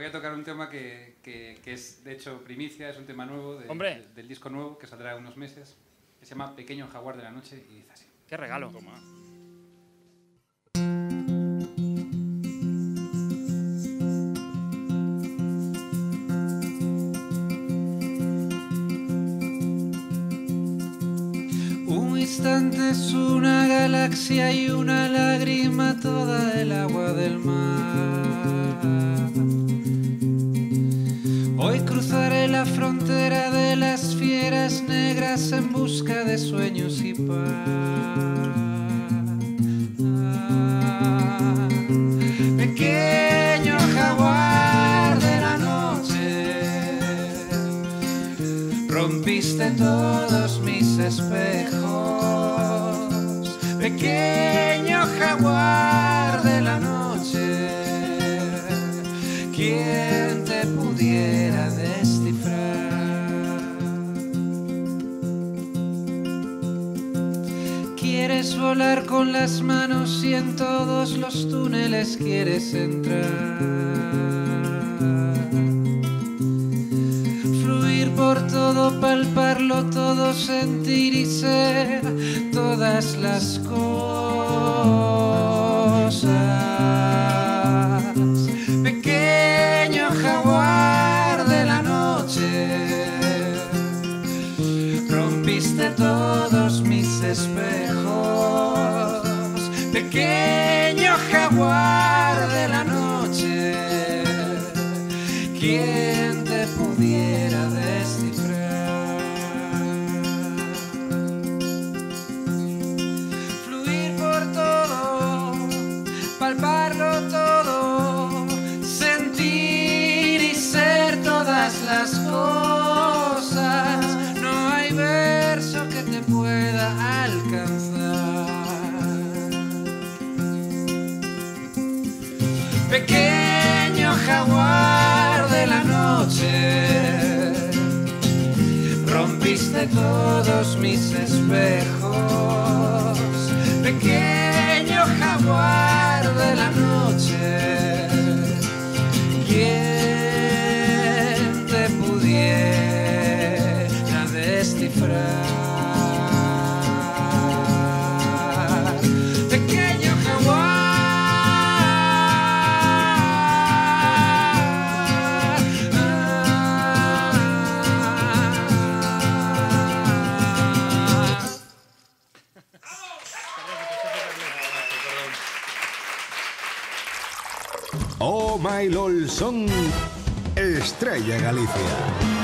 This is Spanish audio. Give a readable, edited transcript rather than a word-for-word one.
voy a tocar un tema que es, de hecho, primicia, es un tema nuevo del disco nuevo que saldrá en unos meses, que se llama Pequeño Jaguar de la Noche y dice así. ¡Qué regalo! Toma. Un instante es una galaxia y una lágrima toda el agua del mar. Hoy cruzaré la frontera de las fieras negras en busca de sueños y paz. Pequeño jaguar de la noche, rompiste todos mis espejos. Pequeño jaguar de la noche, ¿quién te pudiera descifrar? Quieres volar con las manos y en todos los túneles quieres entrar. Fluir por todo, palparlo todo, sentir y ser todas las cosas. Pequeño jaguar de la noche, rompiste todos mis espejos. Pequeño jaguar de la noche, ¿quién te pudiera descifrar? Fluir por todo, palparlo todo, sentir y ser todas las cosas. No hay verso que te pueda alcanzar. Pequeño jaguar de la noche, rompiste todos mis espejos. Pequeño jaguar de la noche, ¿quién te pudiera descifrar? Pequeño jaguar. Oh My LOL son Estrella Galicia.